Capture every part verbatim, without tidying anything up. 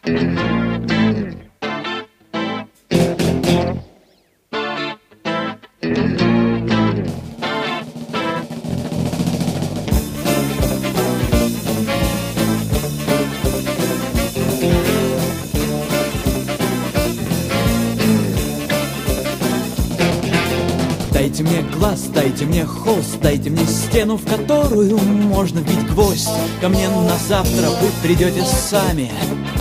Дайте мне глаз, дайте мне холст, дайте мне стену, в которую можно бить гвоздь. Ко мне на завтра вы придете сами.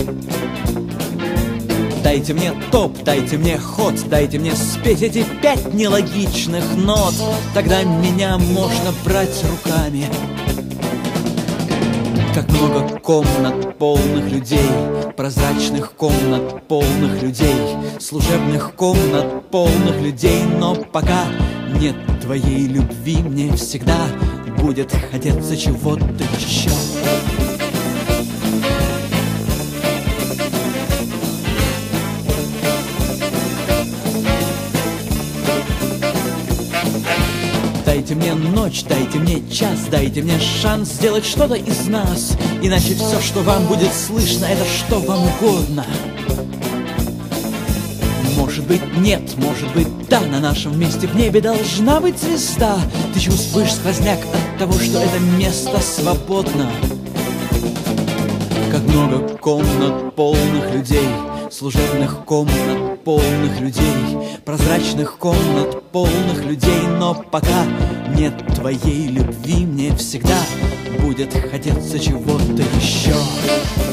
Дайте мне топ, дайте мне ход, дайте мне спеть эти пять нелогичных нот. Тогда меня можно брать руками. Как много комнат полных людей, прозрачных комнат полных людей, служебных комнат полных людей. Но пока нет твоей любви, мне всегда будет хотеться чего-то еще. Дайте мне ночь, дайте мне час, дайте мне шанс сделать что-то из нас. Иначе все, что вам будет слышно, это что вам угодно. Может быть нет, может быть да, на нашем месте в небе должна быть звезда. Ты чувствуешь сквозняк от того, что это место свободно. Как много комнат полных людей, служебных комнат полных людей, прозрачных комнат полных людей. Но пока нет твоей любви, мне всегда будет хотеться чего-то еще.